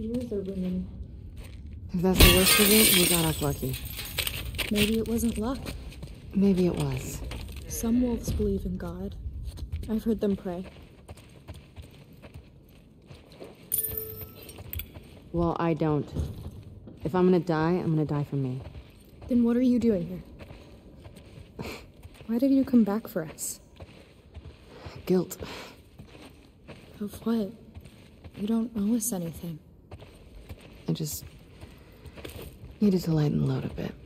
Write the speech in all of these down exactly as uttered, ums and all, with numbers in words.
ears are ringing. If that's the worst of it, we got off lucky. Maybe it wasn't luck. Maybe it was. Some wolves believe in God. I've heard them pray. Well, I don't. If I'm gonna die, I'm gonna die for me. Then what are you doing here? Why did you come back for us? Guilt. Of what? You don't owe us anything. I just needed to lighten the load a bit.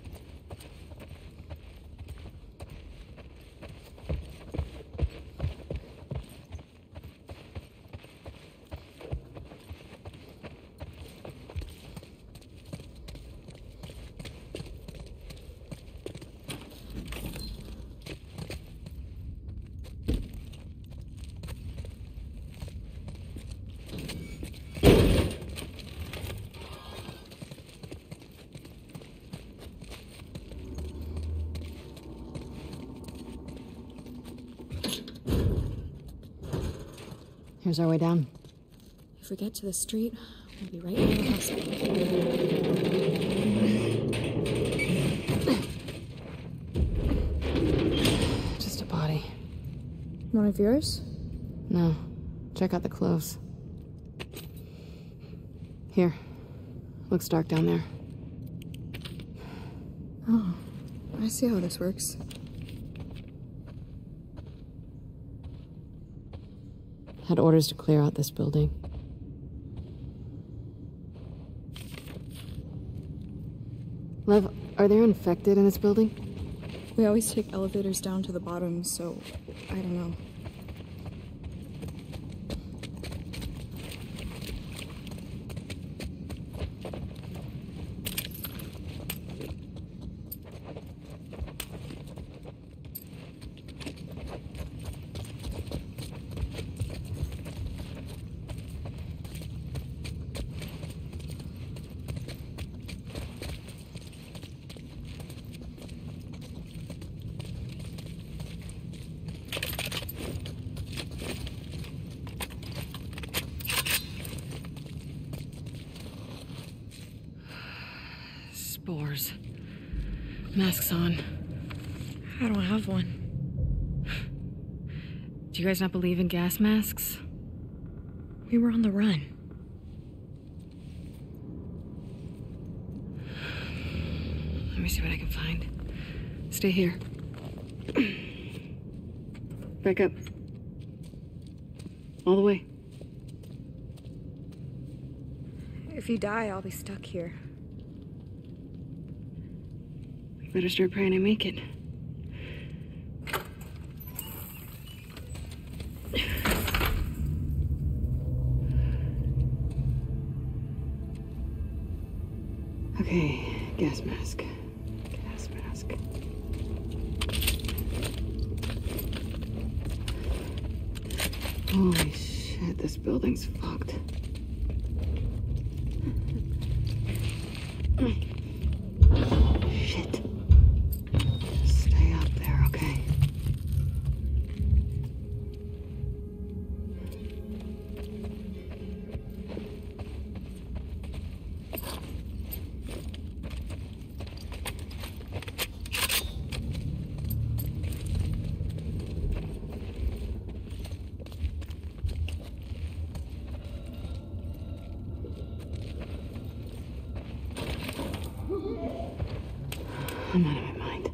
Here's our way down. If we get to the street, we'll be right near the hospital. Just a body. One of yours? No. Check out the clothes. Here. Looks dark down there. Oh, I see how this works. Had orders to clear out this building. Lev, are there infected in this building? We always take elevators down to the bottom, so I don't know. Spores. Masks on. I don't have one. Do you guys not believe in gas masks? We were on the run. Let me see what I can find. Stay here. Back up. All the way. If you die, I'll be stuck here. Better start praying I make it. Okay, gas mask. Gas mask. Holy shit, this building's fucked. Shit. Stay up there, okay? I'm out of my mind.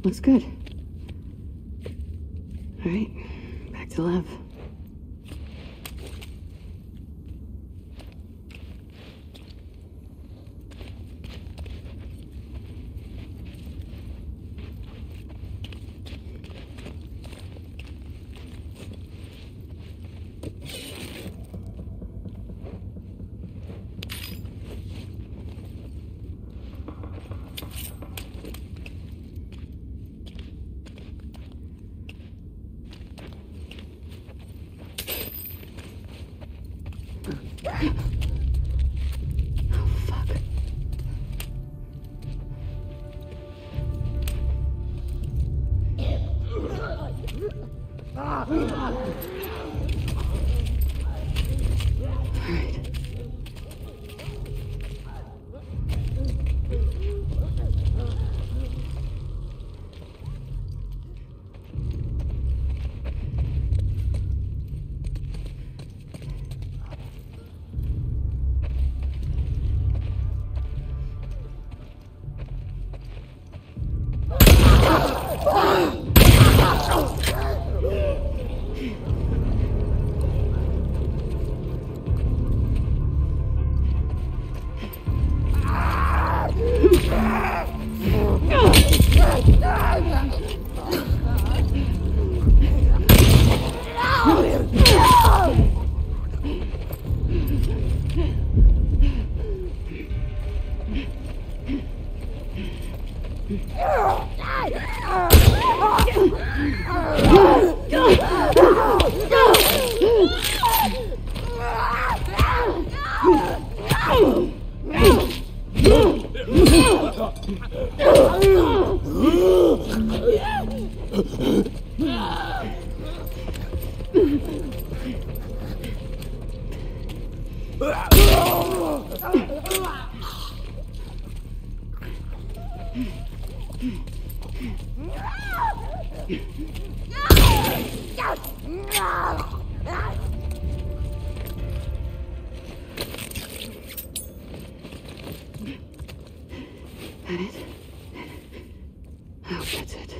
Looks good. All right, back to the lab. Oh, fuck. All right. That it? I hope that's it.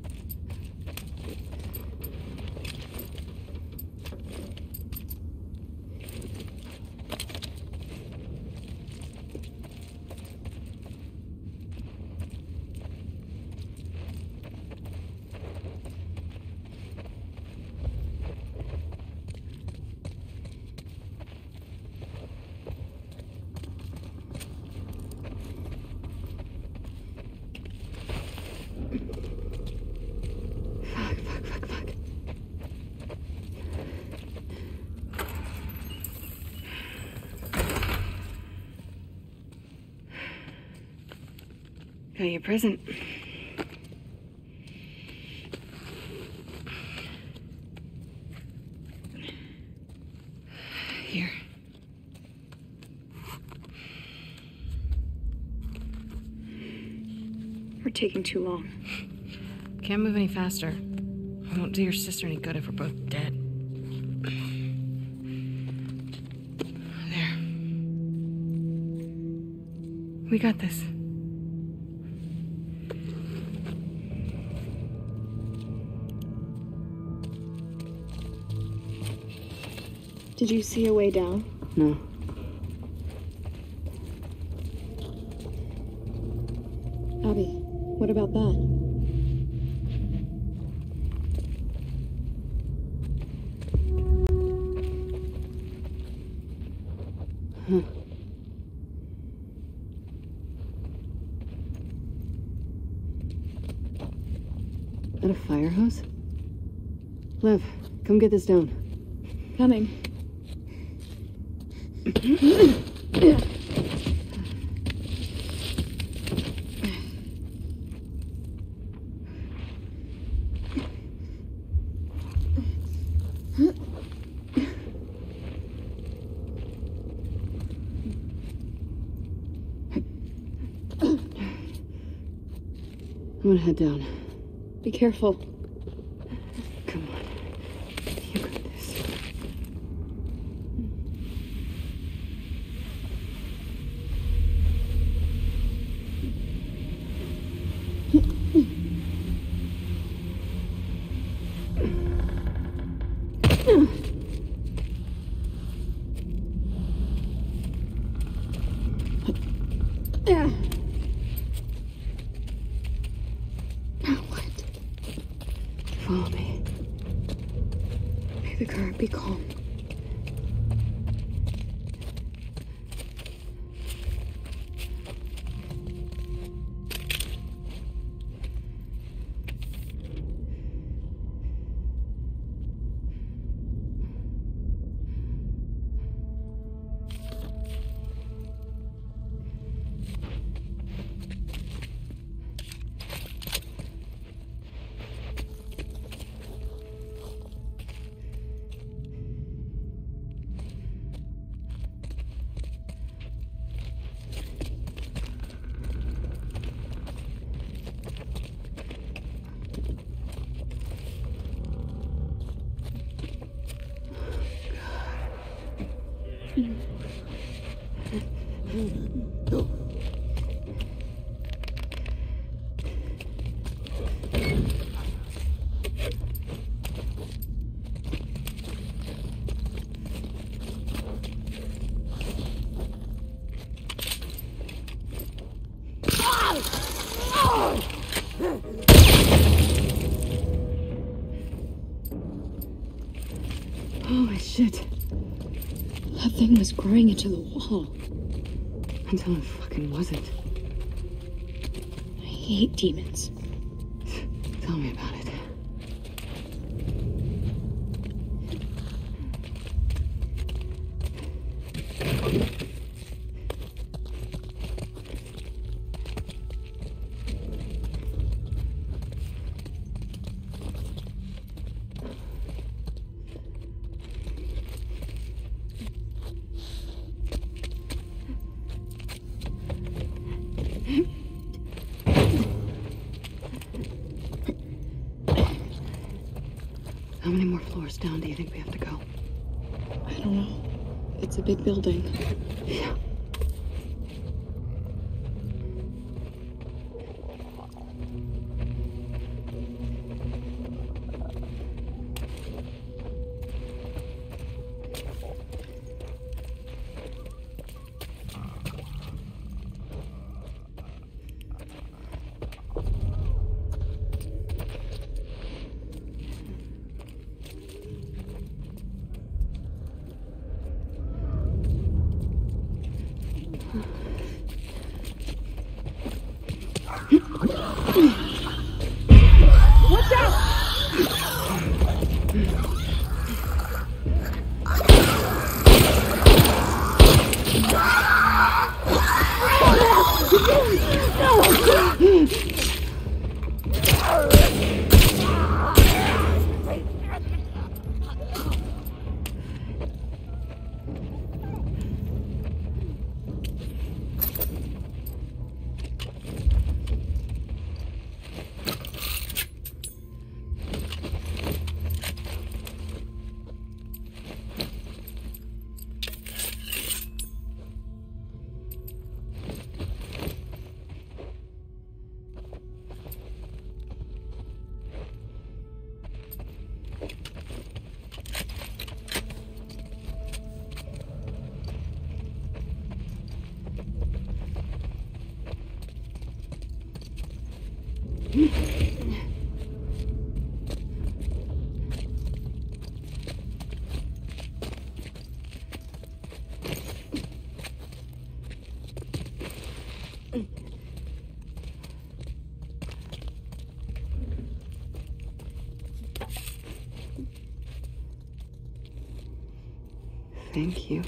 Fuck, fuck, fuck, fuck. Got your present. Here. We're taking too long. Can't move any faster. It won't do your sister any good if we're both dead. There. We got this. Did you see a way down? No. Abby, what about that? Huh. That a fire hose? Lev, come get this down. Coming. I'm gonna head down. Be careful. Come on. You got this. What? Follow me. Baby girl, be calm. Holy shit. That thing was growing into the wall. Until it fucking wasn't. I hate demons. Tell me about it. How many more floors down do you think we have to go? I don't know. It's a big building. Yeah. Thank you.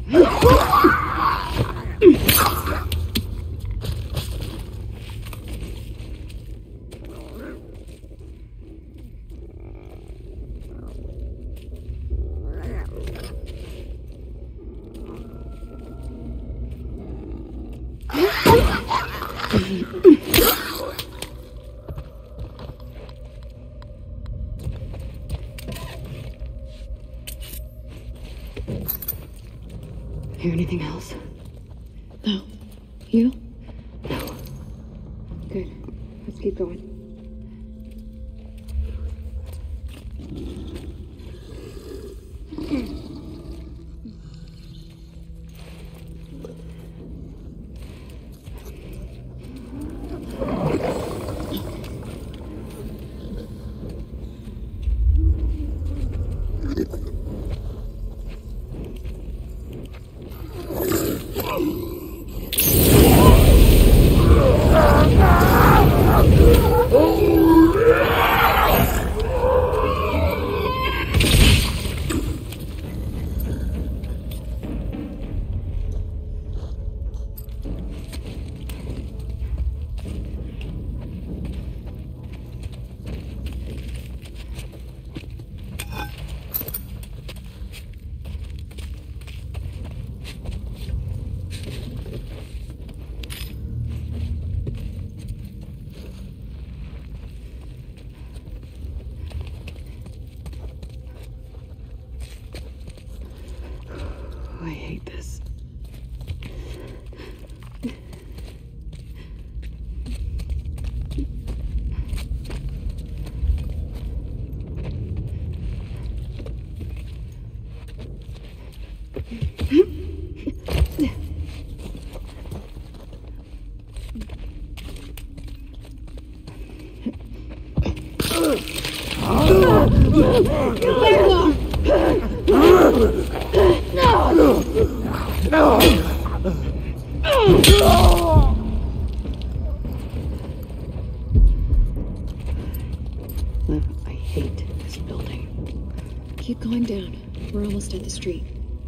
Hear anything else? No. You? No. Good. Let's keep going. I hate this. Liv, I hate this building. Keep going down. We're almost at the street.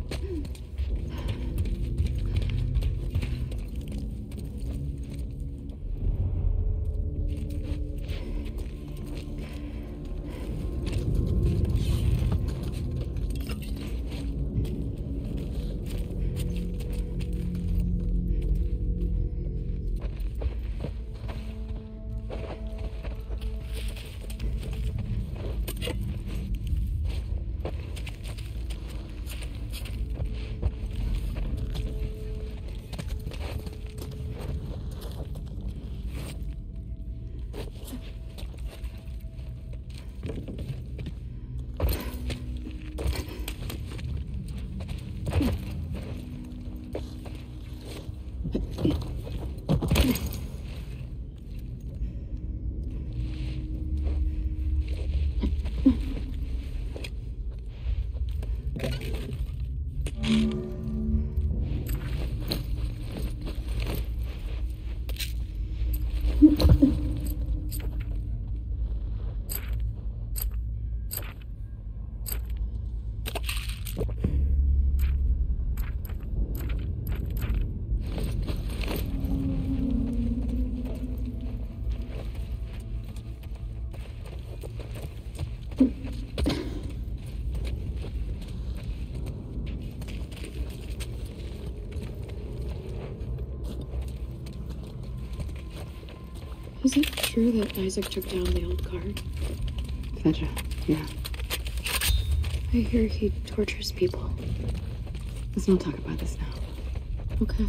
Is it true that Isaac took down the old guard? Fetcha, yeah. I hear he tortures people. Let's not talk about this now. Okay.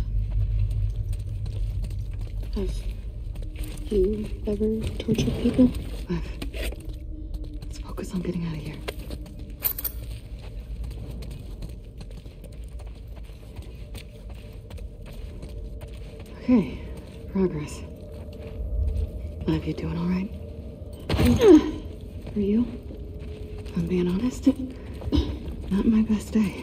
Have you ever tortured people? Liv, let's focus on getting out of here. Okay, progress. Liv, you doing all right? Are you? If I'm being honest, not my best day.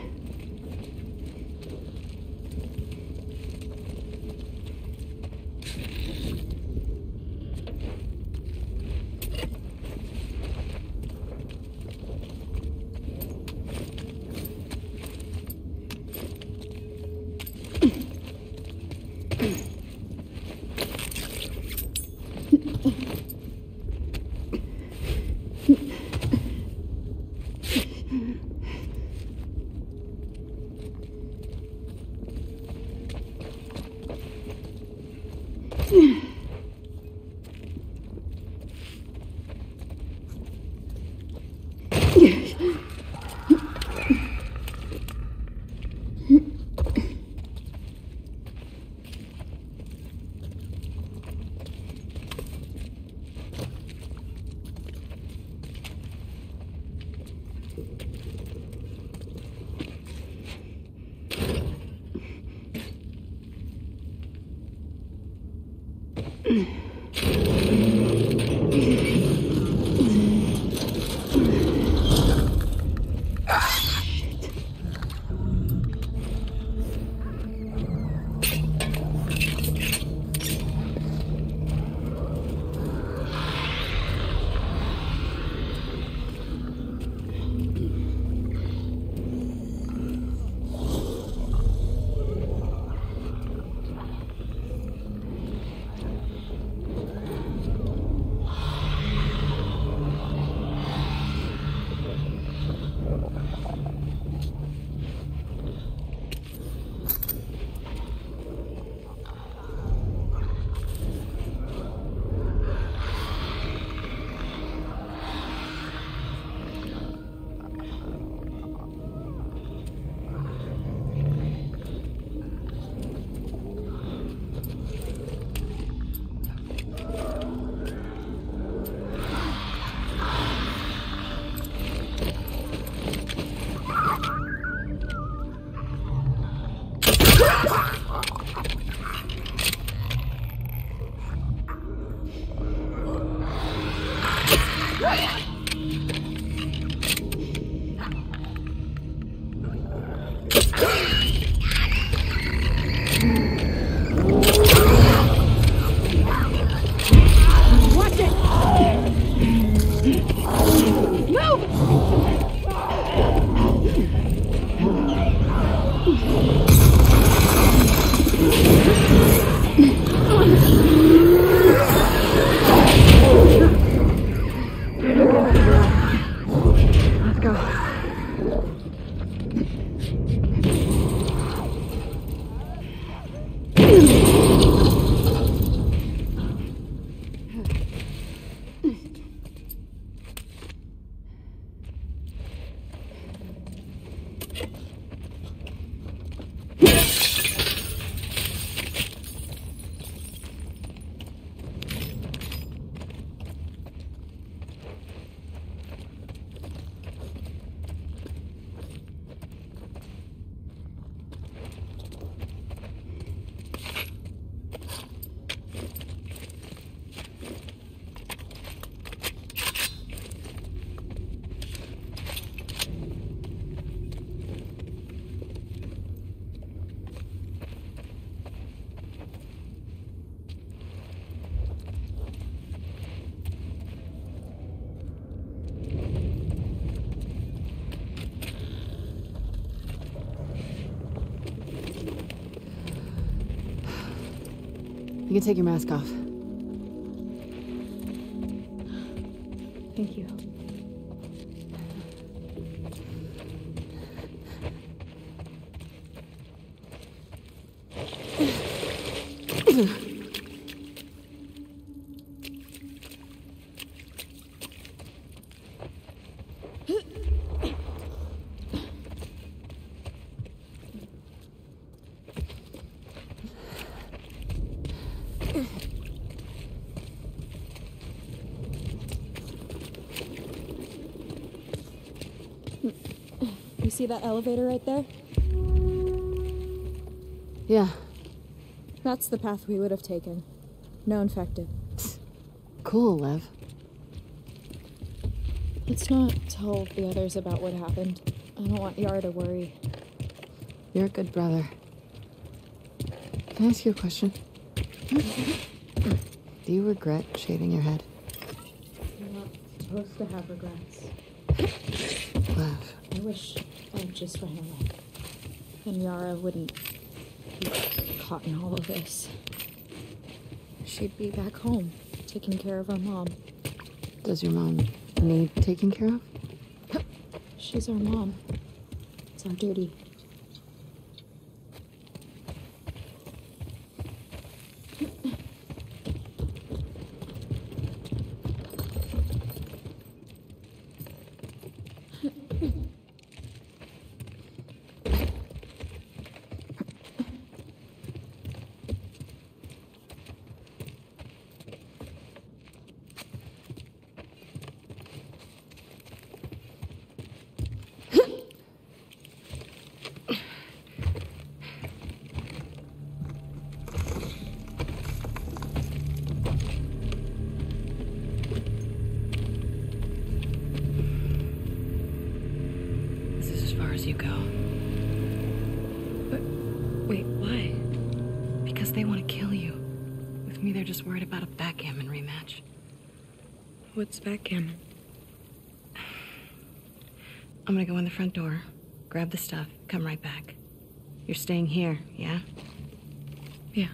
You can take your mask off. Thank you. You see that elevator right there? Yeah. That's the path we would have taken. No infected. Cool, Lev. Let's not tell the others about what happened. I don't want Yara to worry. You're a good brother. Can I ask you a question? Do you regret shaving your head? You're not supposed to have regrets. Lev. I wish I just ran away. And Yara wouldn't be caught in all of this. She'd be back home, taking care of our mom. Does your mom need taking care of? She's our mom. It's our duty. Wait, why? Because they want to kill you. With me, they're just worried about a backgammon rematch. What's backgammon? I'm gonna go in the front door, grab the stuff, come right back. You're staying here, yeah? Yeah.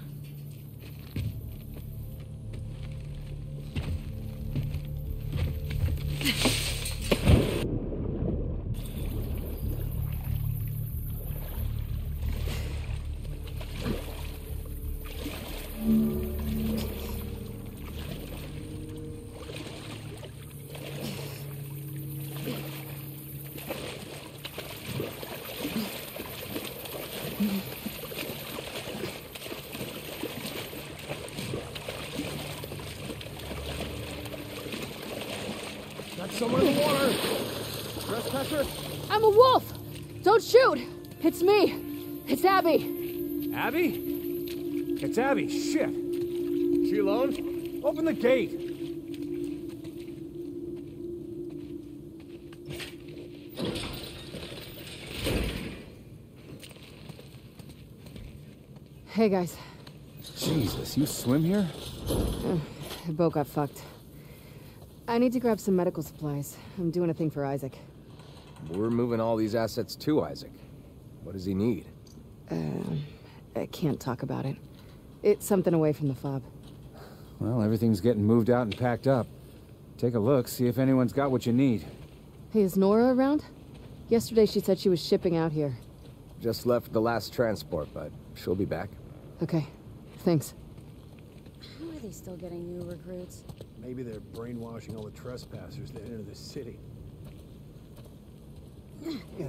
Got someone in the water! Trespasser? I'm a wolf! Don't shoot! It's me! It's Abby! Abby? It's Abby, shit! She alone? Open the gate! Hey guys, Jesus, you swim here? the boat got fucked. I need to grab some medical supplies. I'm doing a thing for Isaac. We're moving all these assets to Isaac. What does he need? Uh, I can't talk about it. It's something away from the fob. Well, everything's getting moved out and packed up. Take a look, see if anyone's got what you need. Hey, is Nora around? Yesterday she said she was shipping out here. Just left the last transport, but she'll be back. Okay, thanks. How are they still getting new recruits? Maybe they're brainwashing all the trespassers that enter the city. Yeah.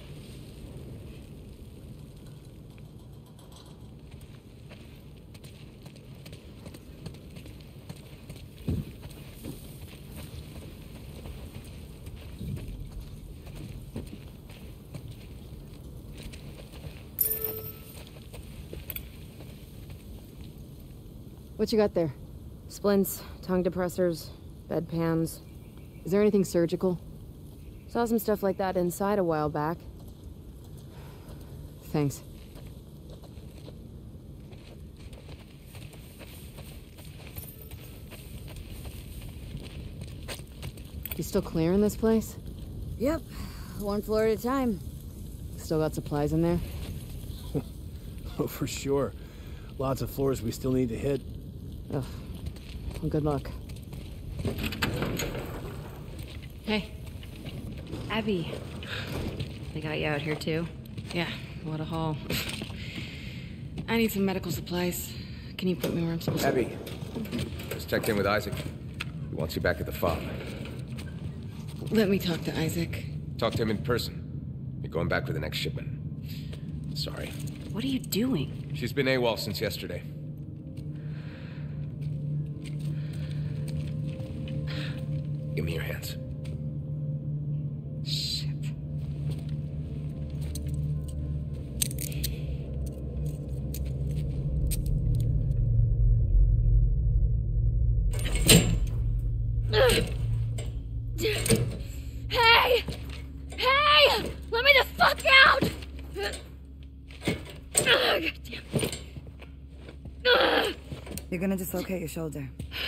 What you got there? Splints, tongue depressors, bedpans. Is there anything surgical? Saw some stuff like that inside a while back. Thanks. You still clearing this place? Yep, one floor at a time. Still got supplies in there? Oh, for sure. Lots of floors we still need to hit. Ugh. Well, good luck. Hey. Abby. They got you out here too? Yeah, what a haul. I need some medical supplies. Can you put me where I'm supposed to? Abby, just checked in with Isaac. He wants you back at the fob. Let me talk to Isaac. Talk to him in person. You're going back for the next shipment. Sorry. What are you doing? She's been AWOL since yesterday. Give me your hands. Shit. Hey! Hey! Let me the fuck out! God damn. You're gonna dislocate your shoulder.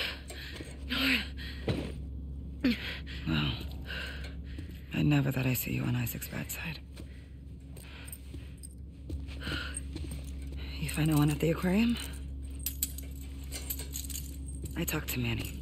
Well, I never thought I'd see you on Isaac's bad side. You find no one at the aquarium? I talked to Manny.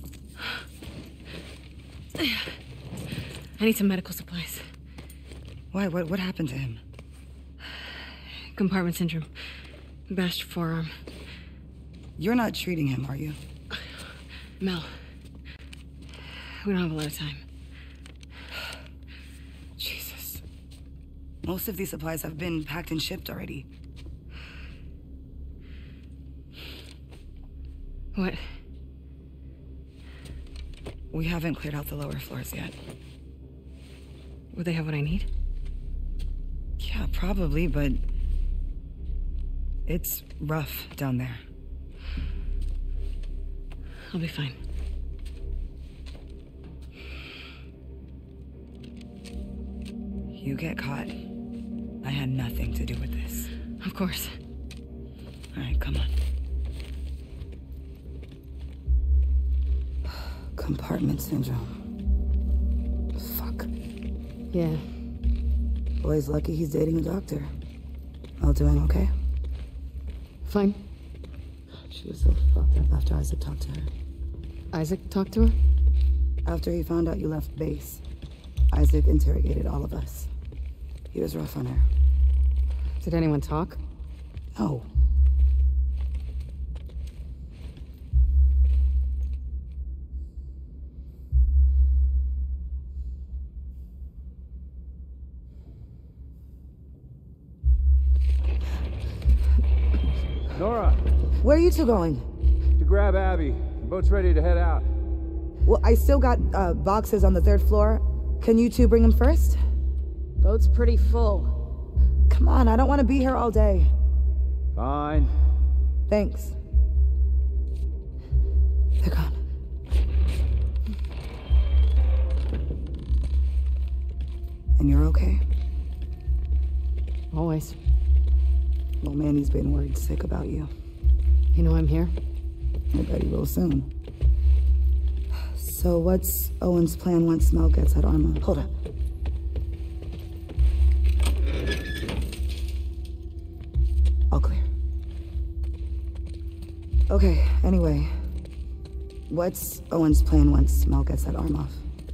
I need some medical supplies. Why? What, what happened to him? Compartment syndrome. Bashed forearm. You're not treating him, are you? Mel. We don't have a lot of time. Jesus. Most of these supplies have been packed and shipped already. What? We haven't cleared out the lower floors yet. Would they have what I need? Yeah, probably, but it's rough down there. I'll be fine. You get caught. I had nothing to do with this. Of course. All right, come on. Compartment syndrome. Fuck. Yeah. Boy's lucky he's dating a doctor. All doing okay? Fine. She was so fucked up after Isaac talked to her. Isaac talked to her? After he found out you left base, Isaac interrogated all of us. He was rough on her. Did anyone talk? No. Nora, Where are you two going? to grab Abby. The boat's ready to head out. Well, I still got uh, boxes on the third floor. Can you two bring them first? Boat's pretty full. Come on, I don't want to be here all day. Fine. Thanks. They're gone. And you're okay? Always. Well, Manny's been worried sick about you. You know I'm here? I bet he will soon. So what's Owen's plan once Mel gets at Arma? Hold up. All clear. Okay, anyway. What's Owen's plan once Mel gets that arm off?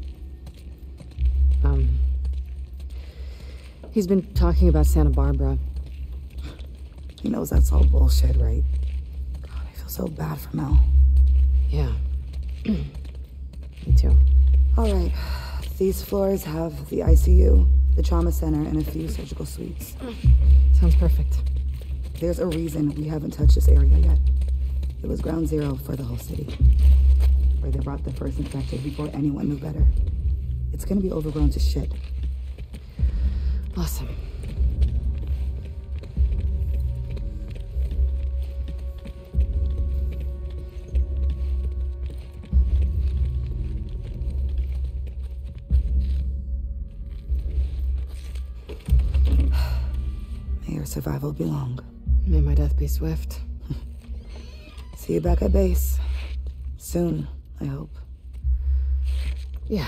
Um... He's been talking about Santa Barbara. He knows that's all bullshit, right? God, I feel so bad for Mel. Yeah. Me too. All right. These floors have the I C U, the trauma center, and a few surgical suites. Sounds perfect. There's a reason we haven't touched this area yet. It was ground zero for the whole city, where they brought the first infected before anyone knew better. It's gonna be overgrown to shit. Awesome. May your survival be long. May my death be swift. See you back at base. Soon, I hope. Yeah.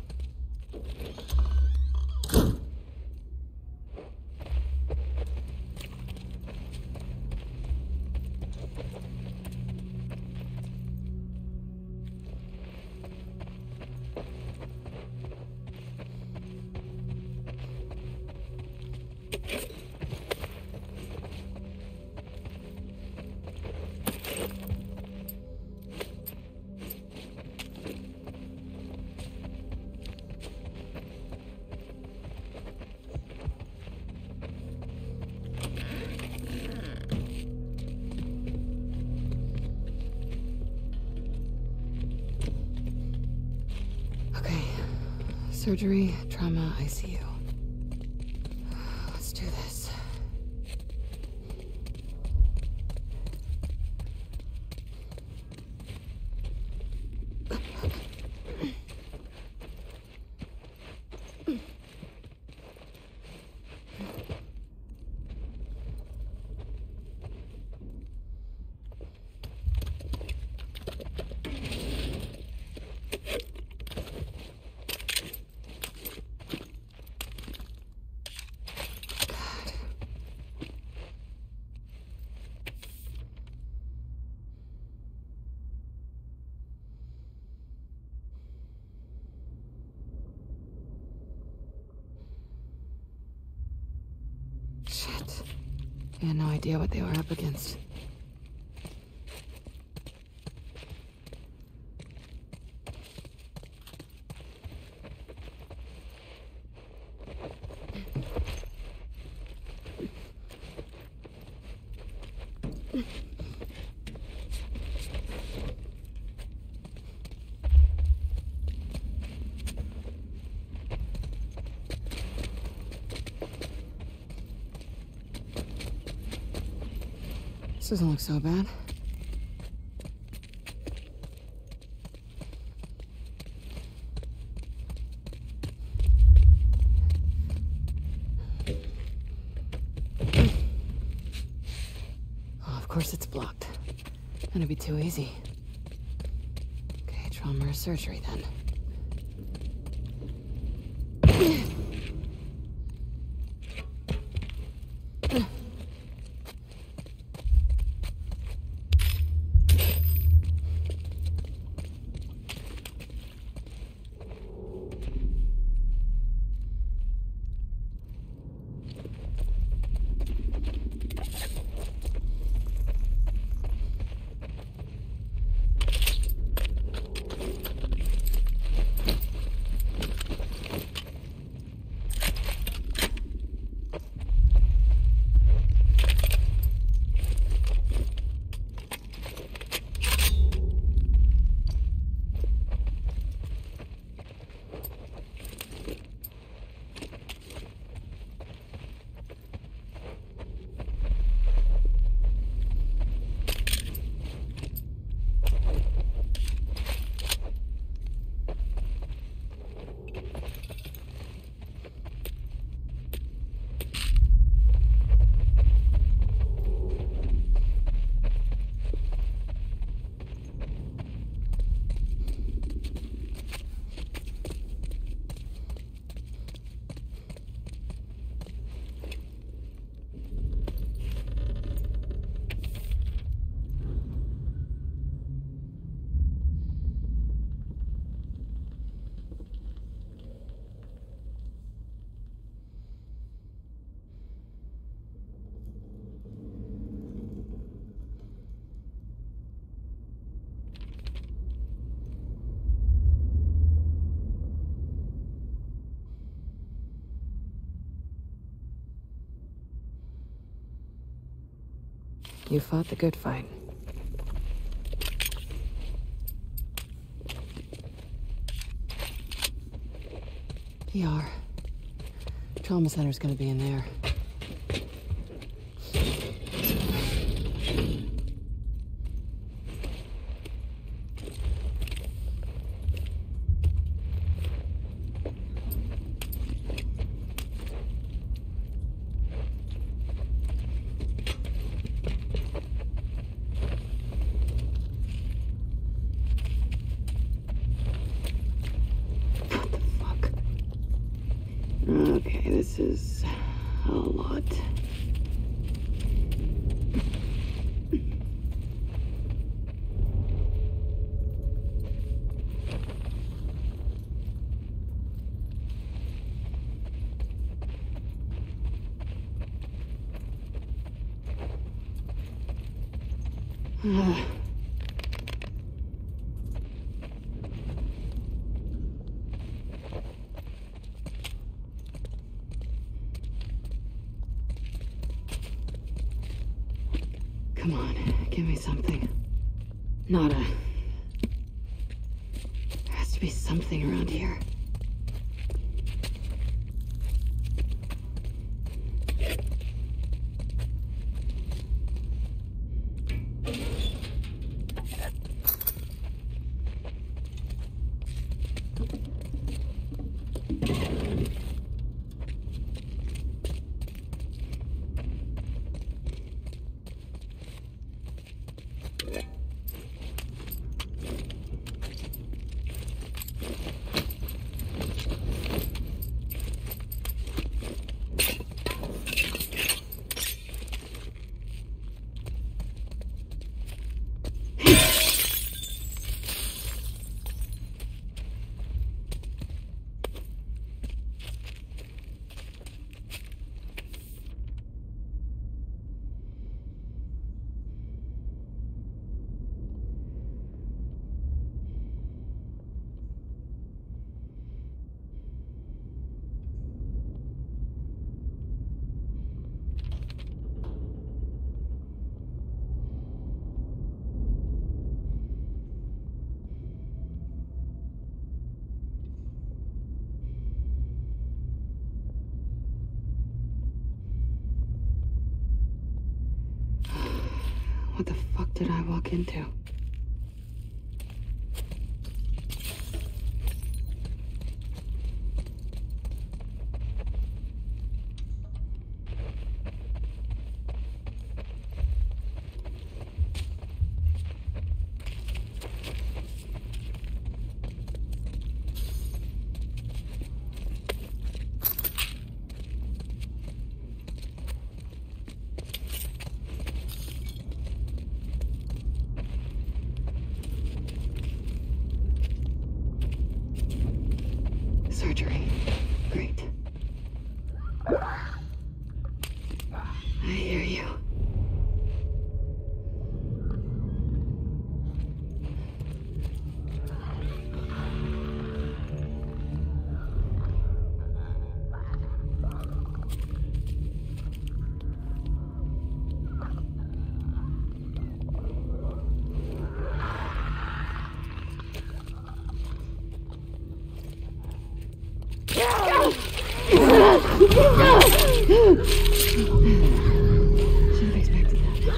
Okay. Surgery, trauma, I C U. Let's do this. Shit. I had no idea what they were up against. This doesn't look so bad. Oh, of course it's blocked. Gonna be too easy. Okay, trauma or surgery then. You fought the good fight. P R. Trauma center's gonna be in there. Okay, this is a lot. Uh. Come on, give me something. Nada. There has to be something around here. What the fuck did I walk into? have expected that.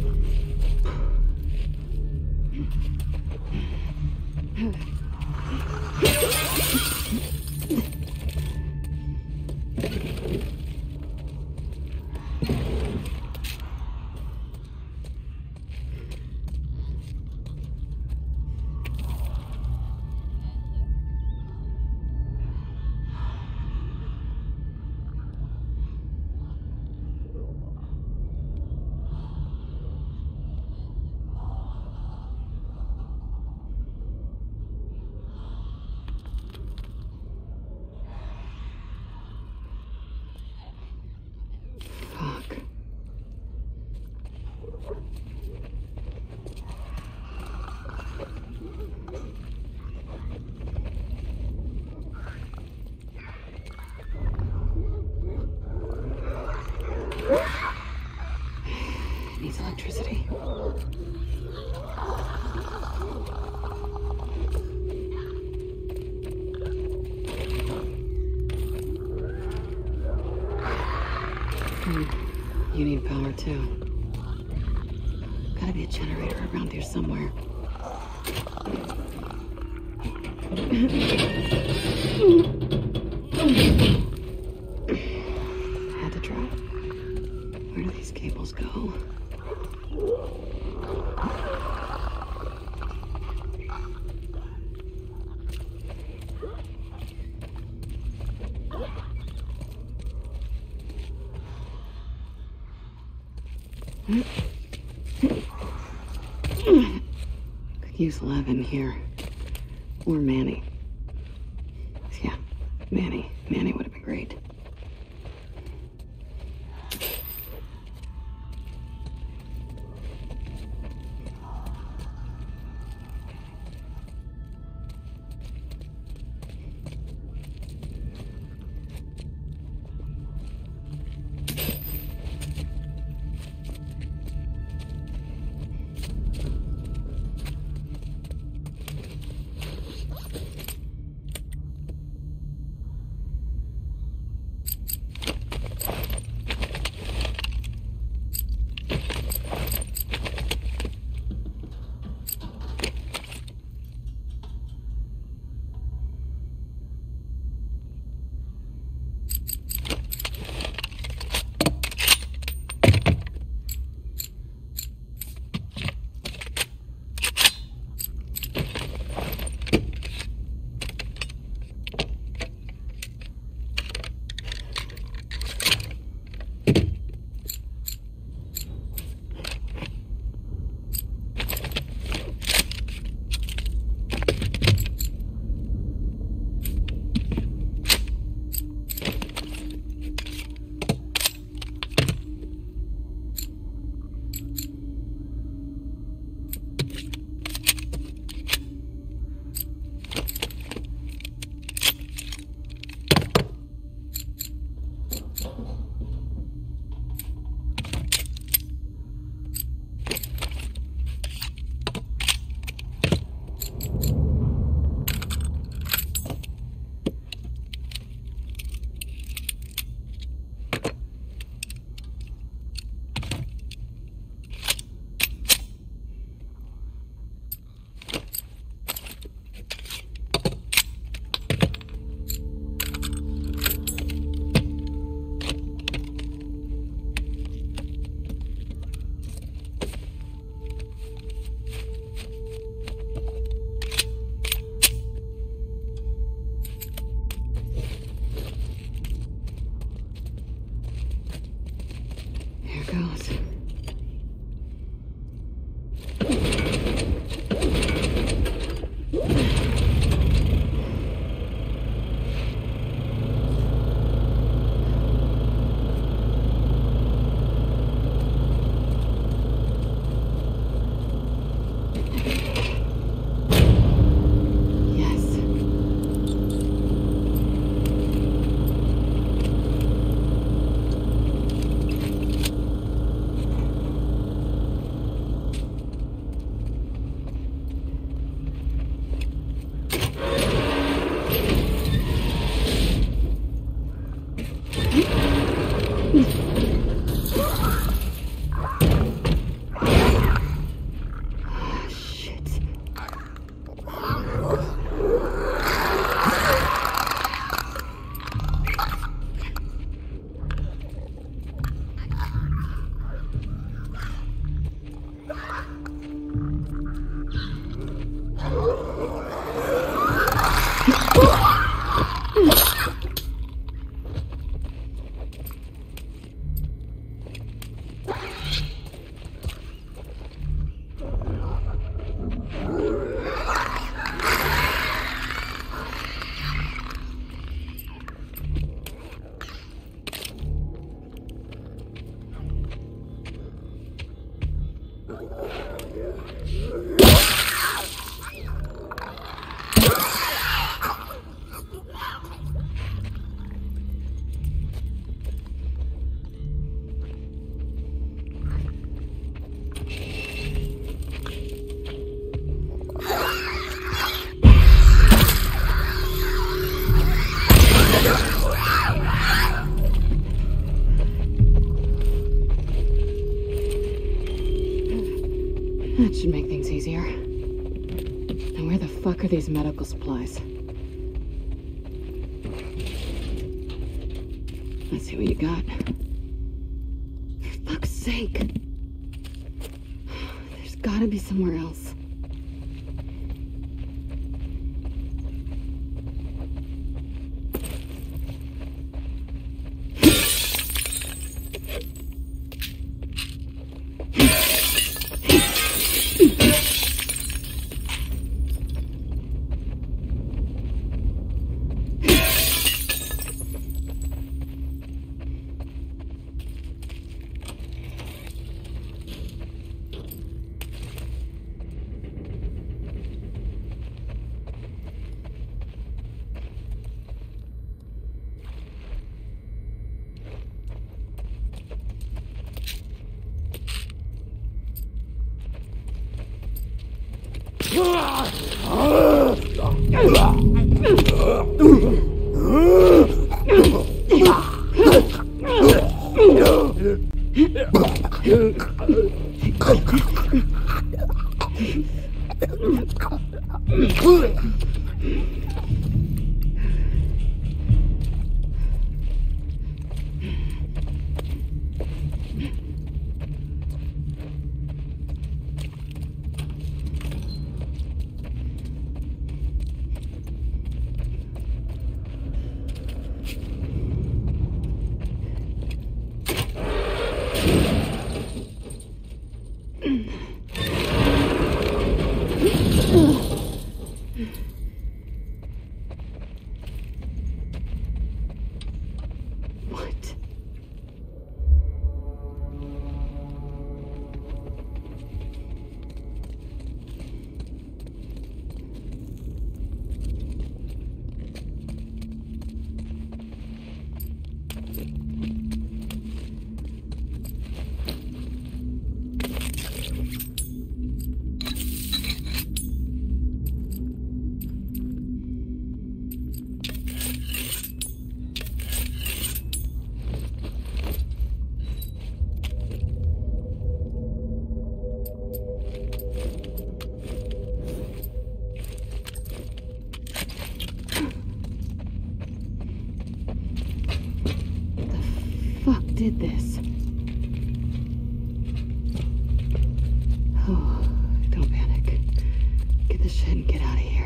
Fuck. Needs electricity. You need power too. Gotta be a generator around here somewhere. Had to try. Where do these cables go? Could use Levin here. Or Manny. Yeah, Manny. Manny would have been great. That should make things easier. Now where the fuck are these medical supplies? Let's see what you got. For fuck's sake. There's gotta be somewhere else. What? Fuck did this? Oh, don't panic. Get the shit and get out of here.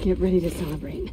Get ready to celebrate.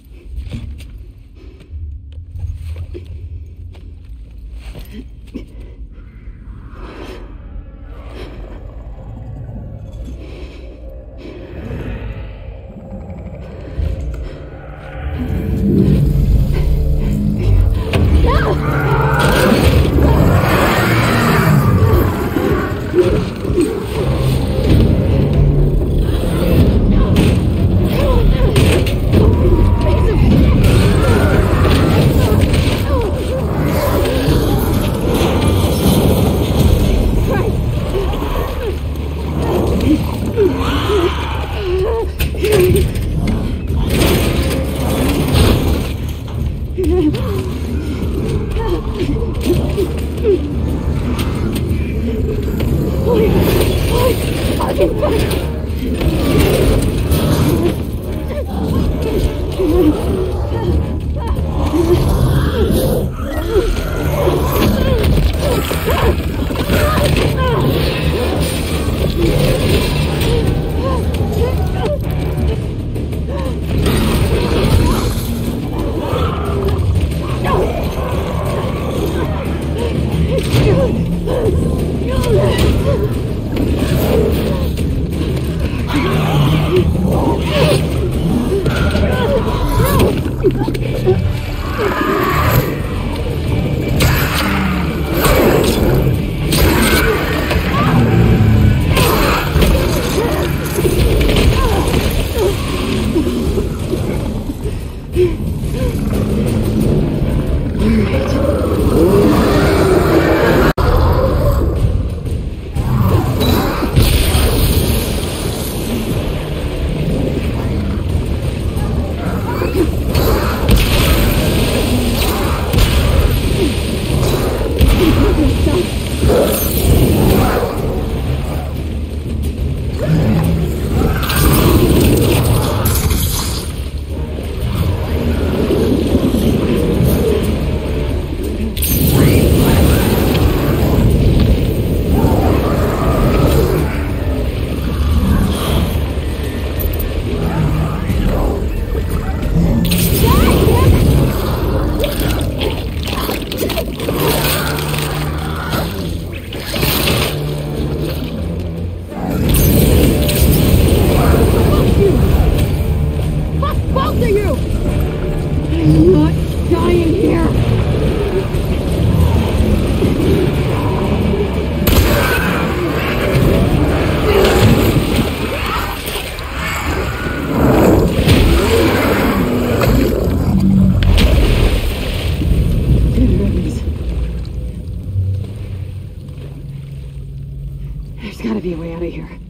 There's gotta be a way out of here.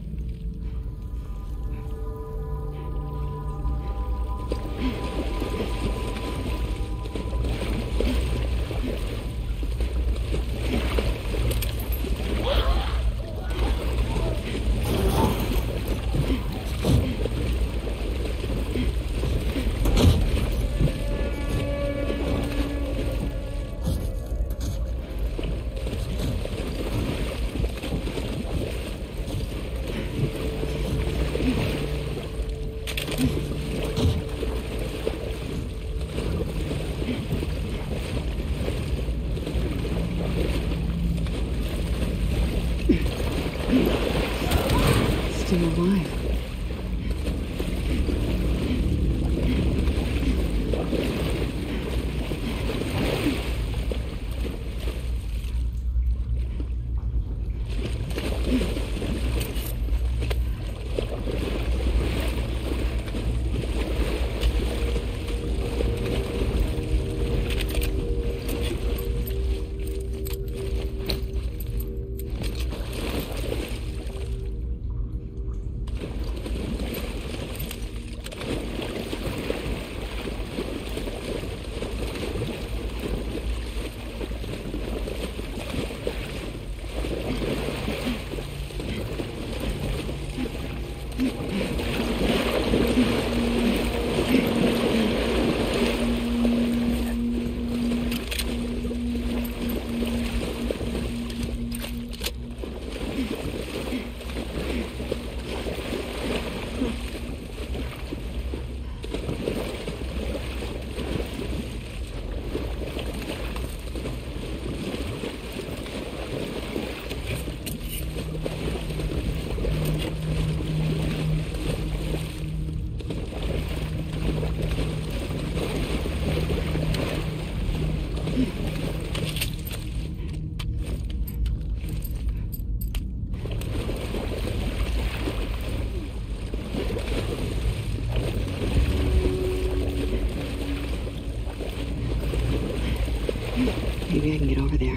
Maybe I can get over there.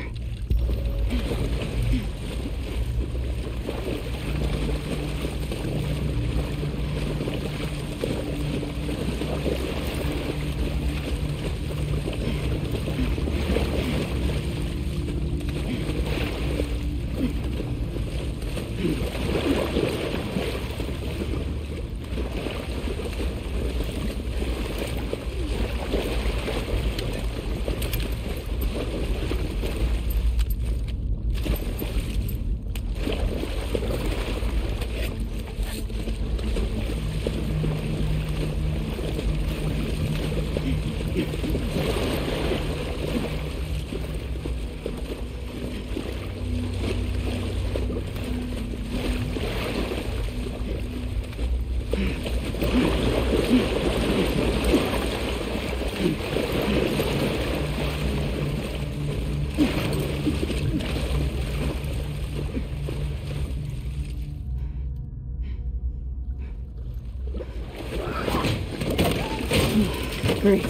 Great.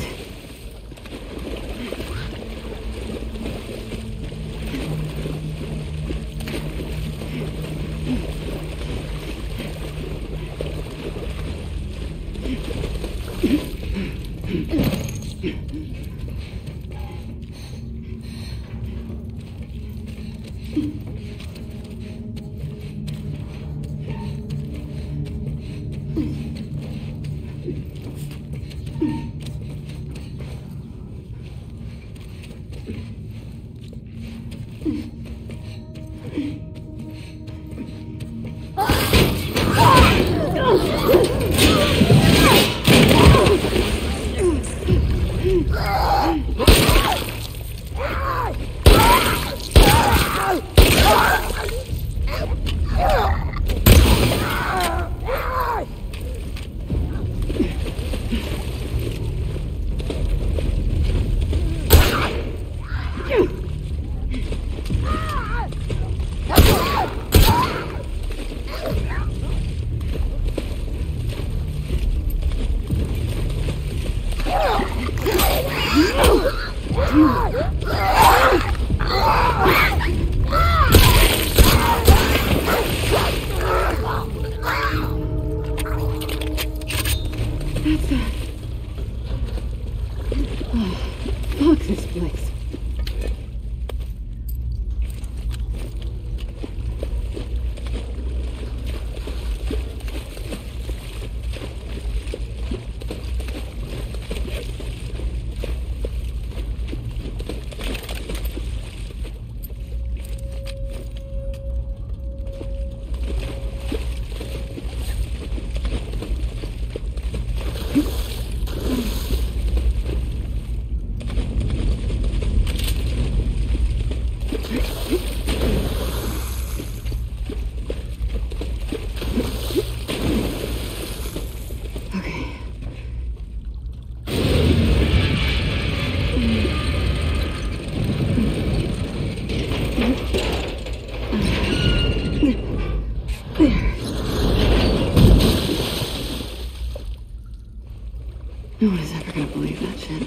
No one is ever gonna believe that shit.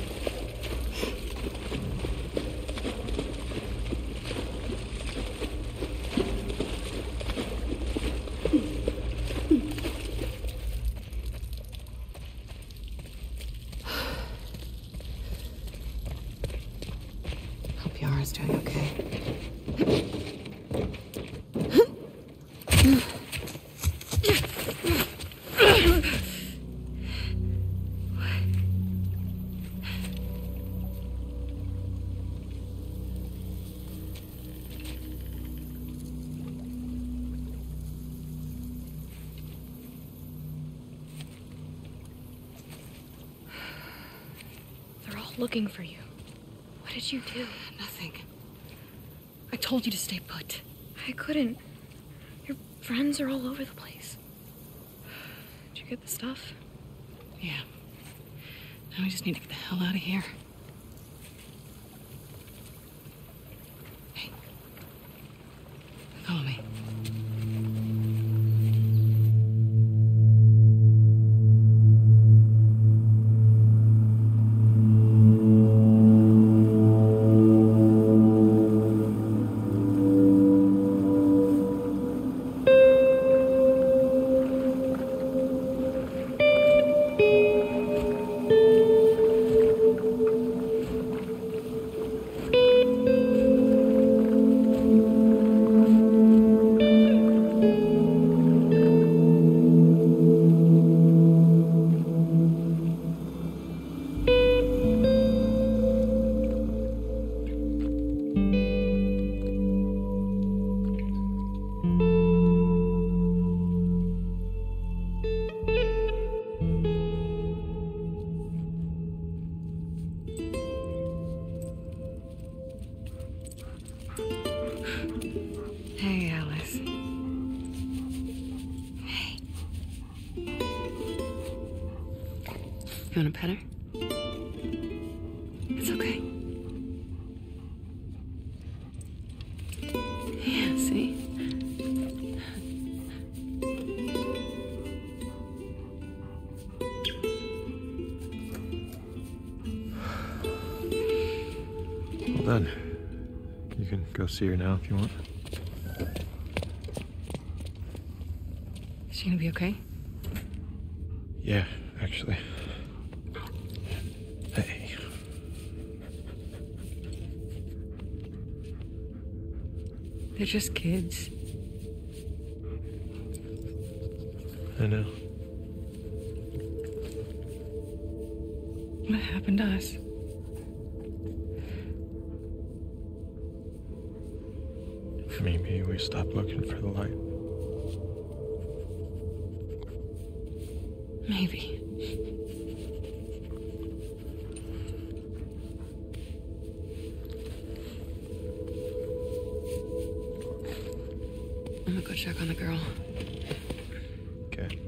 Hope Yara's doing okay. Looking for you. What did you do? Nothing. I told you to stay put. I couldn't. Your friends are all over the place. Did you get the stuff? Yeah. Now we just need to get the hell out of here. Hey. Follow me. You want to pet her? It's okay. Yeah, see? Well done. You can go see her now if you want. Is she gonna be okay? Yeah, actually. Hey. They're just kids. I know. What happened to us? Maybe we stopped looking for the light. Maybe. I'm gonna go check on the girl. Okay.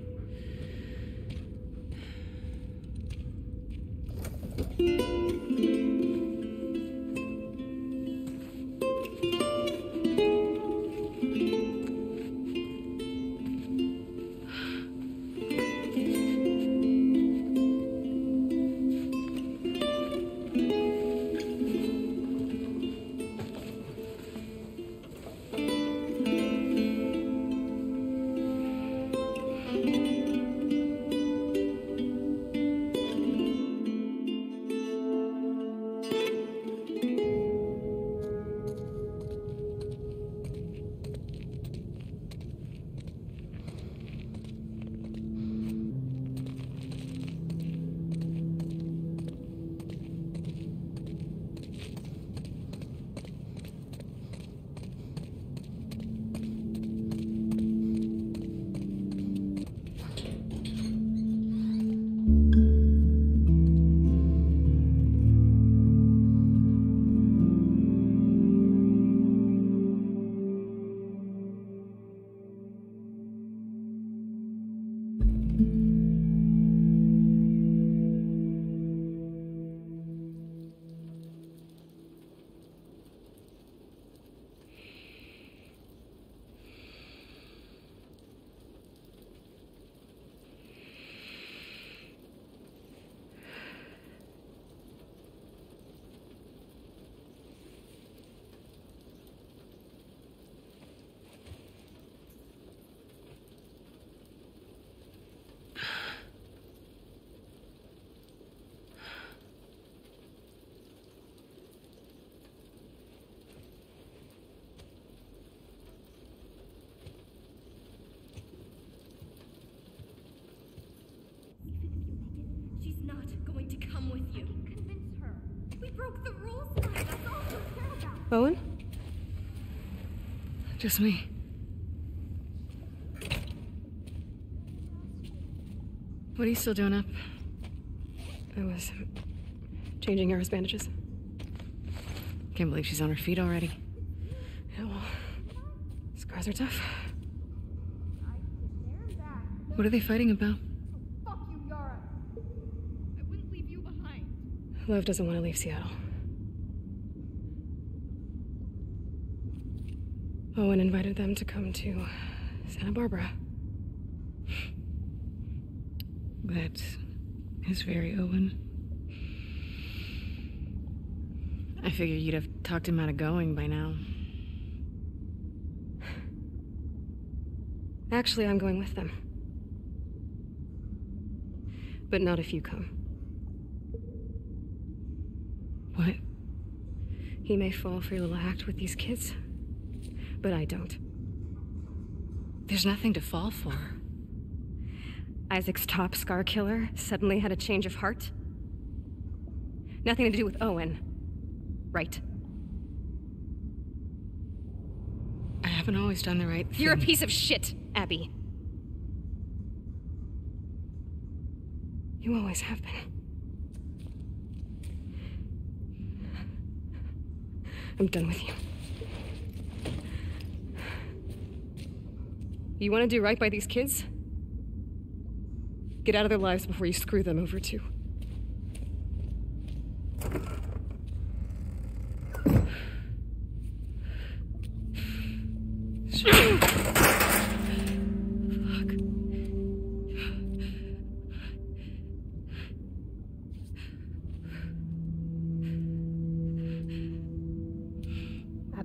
Owen? Just me. What are you still doing up? I was changing Yara's bandages. Can't believe she's on her feet already. Yeah, well, scars are tough. What are they fighting about? Fuck you, Yara. I wouldn't leave you behind. Lev doesn't want to leave Seattle. Owen invited them to come to Santa Barbara. That is very Owen. I figured you'd have talked him out of going by now. Actually, I'm going with them. But not if you come. What? He may fall for your little act with these kids, but I don't. There's nothing to fall for. Isaac's top scar killer suddenly had a change of heart. Nothing to do with Owen, right? I haven't always done the right thing. You're a piece of shit, Abby. You always have been. I'm done with you. You want to do right by these kids? Get out of their lives before you screw them over too.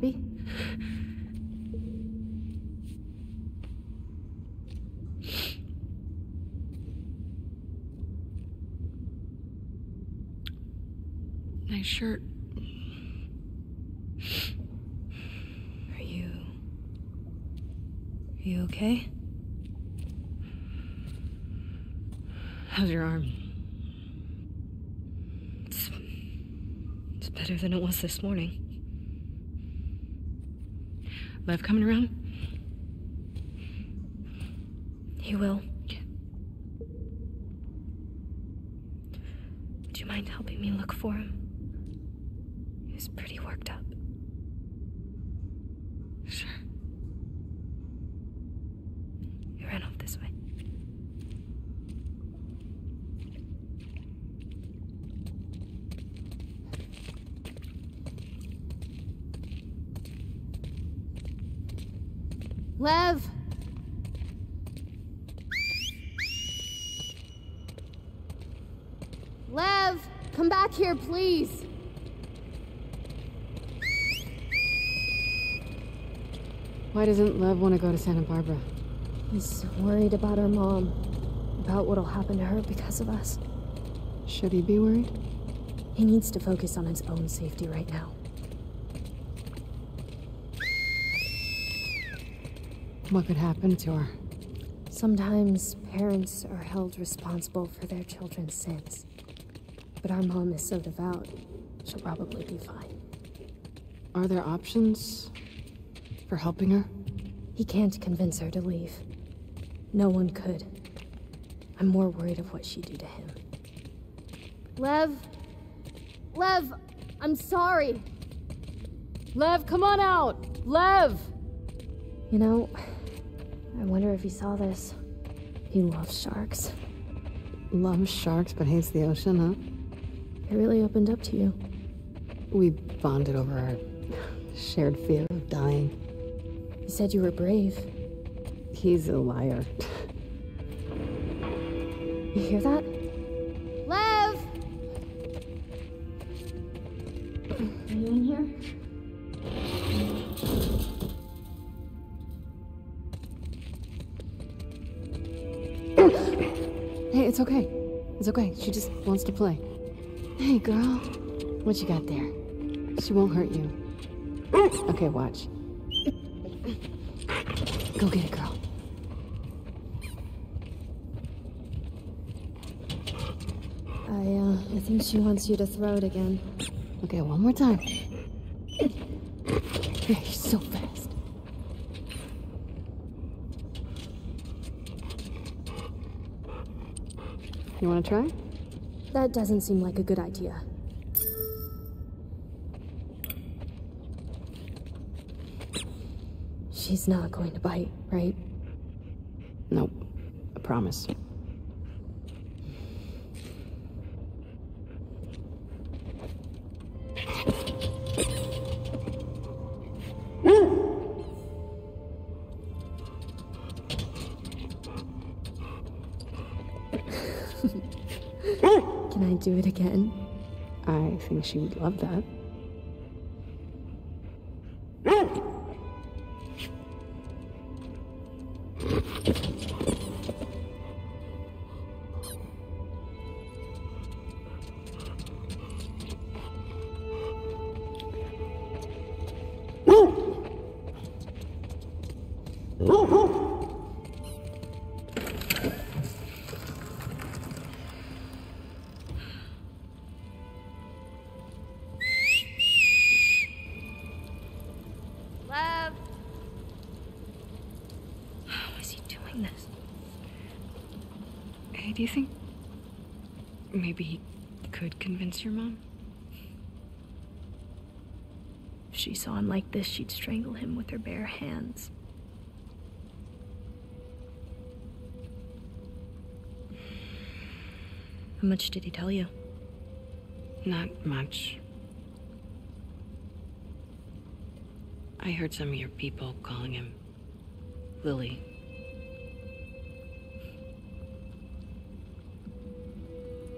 Abby? Nice shirt. Are you... Are you okay? How's your arm? It's... It's better than it was this morning. Lev coming around? He will. Do you mind helping me look for him? He was pretty worked up. Sure. He ran off this way. Lev! Lev! Come back here, please! Why doesn't Lev want to go to Santa Barbara? He's worried about our mom. About what'll happen to her because of us. Should he be worried? He needs to focus on his own safety right now. What could happen to her? Sometimes parents are held responsible for their children's sins. But our mom is so devout, she'll probably be fine. Are there options for helping her? He can't convince her to leave. No one could. I'm more worried of what she'd do to him. Lev! Lev! I'm sorry! Lev, come on out! Lev! You know, I wonder if he saw this. He loves sharks. Loves sharks but hates the ocean, huh? It really opened up to you. We bonded over our shared fear of dying. You said you were brave. He's a liar. You hear that? Lev! Are you in here? Hey, it's okay. It's okay. She just wants to play. Hey, girl. What you got there? She won't hurt you. Okay, watch. Go get it, girl. I, uh, I think she wants you to throw it again. Okay, one more time. Yeah, you're so fast. You want to try? That doesn't seem like a good idea. She's not going to bite, right? Nope. I promise. Can I do it again? I think she would love that. Lev! How is he doing this? Hey, do you think maybe he could convince your mom? If she saw him like this, she'd strangle him with her bare hands. How much did he tell you? Not much. I heard some of your people calling him Lily.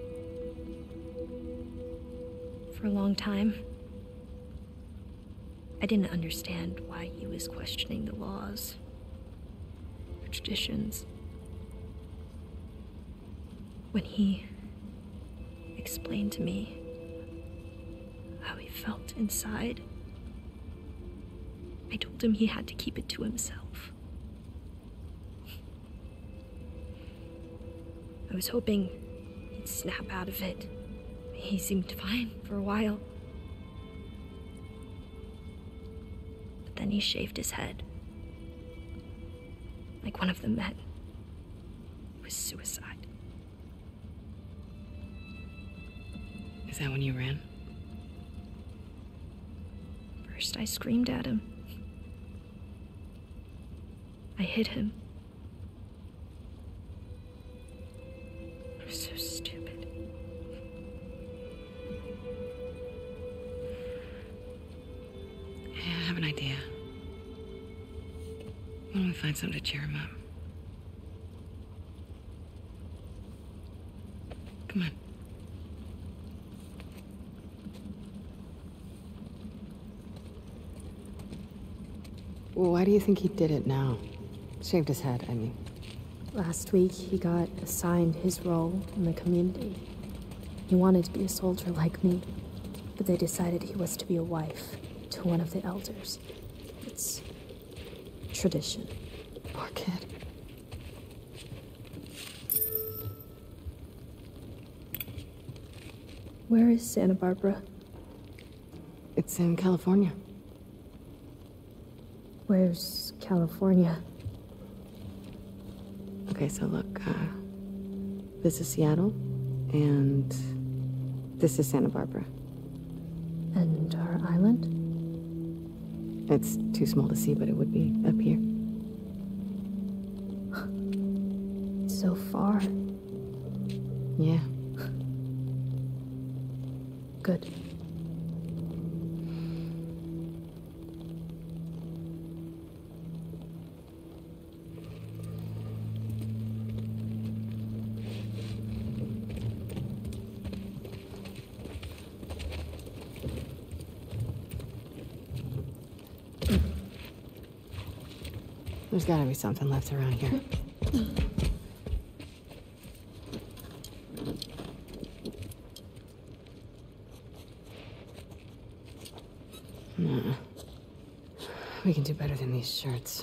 For a long time. I didn't understand why he was questioning the laws, the traditions. When he explained to me how he felt inside, I told him he had to keep it to himself. I was hoping he'd snap out of it. He seemed fine for a while. But then he shaved his head. Like one of the men. It was suicide. Is that when you ran? First I screamed at him. I hit him. I was so stupid. Hey, I have an idea. Why don't we find something to cheer him up? Come on. Well, why do you think he did it now? Shaved his head, I mean. Last week, he got assigned his role in the community. He wanted to be a soldier like me, but they decided he was to be a wife to one of the elders. It's tradition. Poor kid. Where is Santa Barbara? It's in California. Where's California? Okay, so look, uh, this is Seattle, and this is Santa Barbara. And our island? It's too small to see, but it would be up here. So far. Yeah. Good. There's gotta be something left around here. Nah. We can do better than these shirts.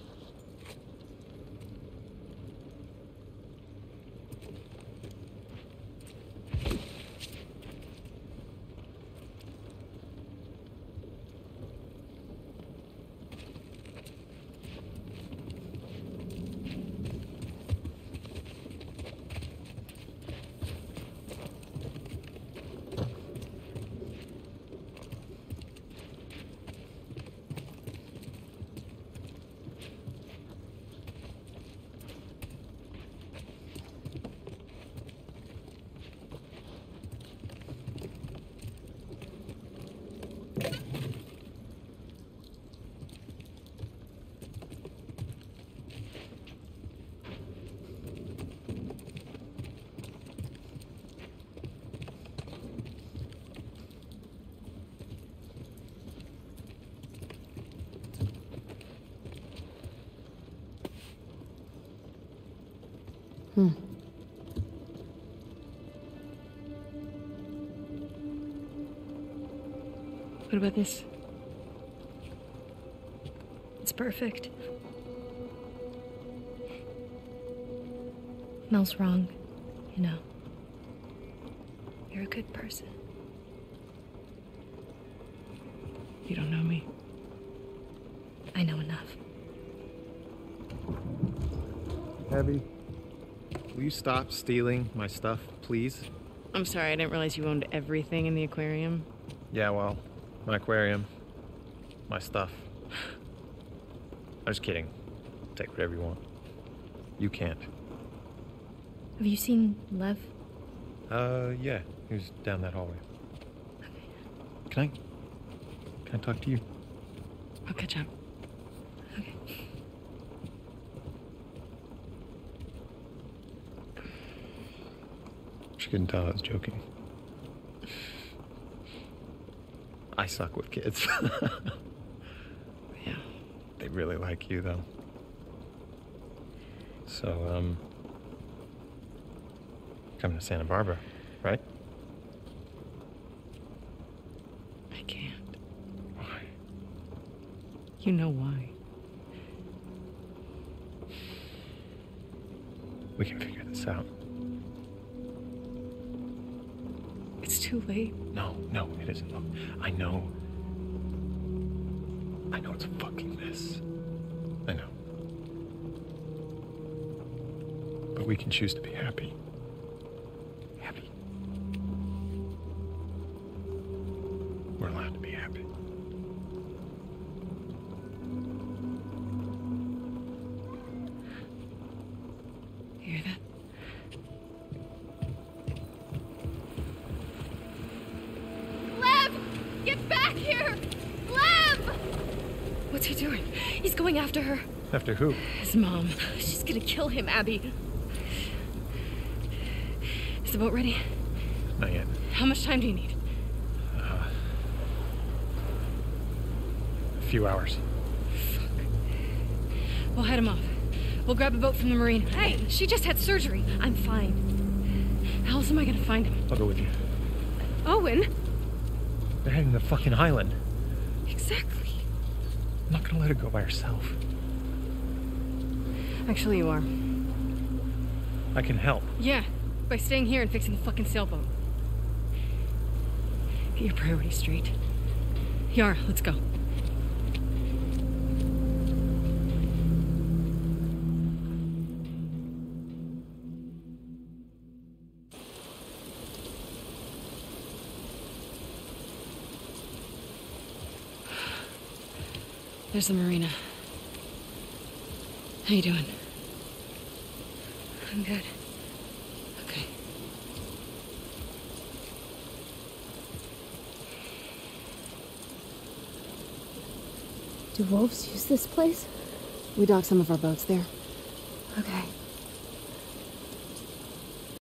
Hmm. What about this? It's perfect. Mel's wrong, you know. You're a good person. You don't know me. I know enough. Abby, will you stop stealing my stuff, please? I'm sorry, I didn't realize you owned everything in the aquarium. Yeah, well, my aquarium, my stuff. I'm just kidding. Take whatever you want. You can't. Have you seen Lev? Uh, yeah. He was down that hallway. Can I... Can I talk to you? I'll catch up. She couldn't tell I was joking. I suck with kids. really like you, though. So, um... coming to Santa Barbara, right? I can't. Why? You know why. We can figure this out. It's too late. No, no, it isn't. Look, I know. I know it's a fucking mess. I know. But we can choose to be happy. Happy. We're allowed to be happy. You hear that? Lev! Get back here! Lev! What's he doing? He's going after her. After who? His mom. She's gonna kill him, Abby. Is the boat ready? Not yet. How much time do you need? Uh, a few hours. We'll head him off. We'll grab a boat from the marina. Hey, she just had surgery. I'm fine. How else am I gonna find him? I'll go with you. Owen? They're heading to the fucking island. Exactly. I'm not gonna let her go by herself. Actually, you are. I can help. Yeah, by staying here and fixing the fucking sailboat. Get your priorities straight. Yara, let's go. There's the marina. How you doing? I'm good. Okay. Do wolves use this place? We dock some of our boats there. Okay.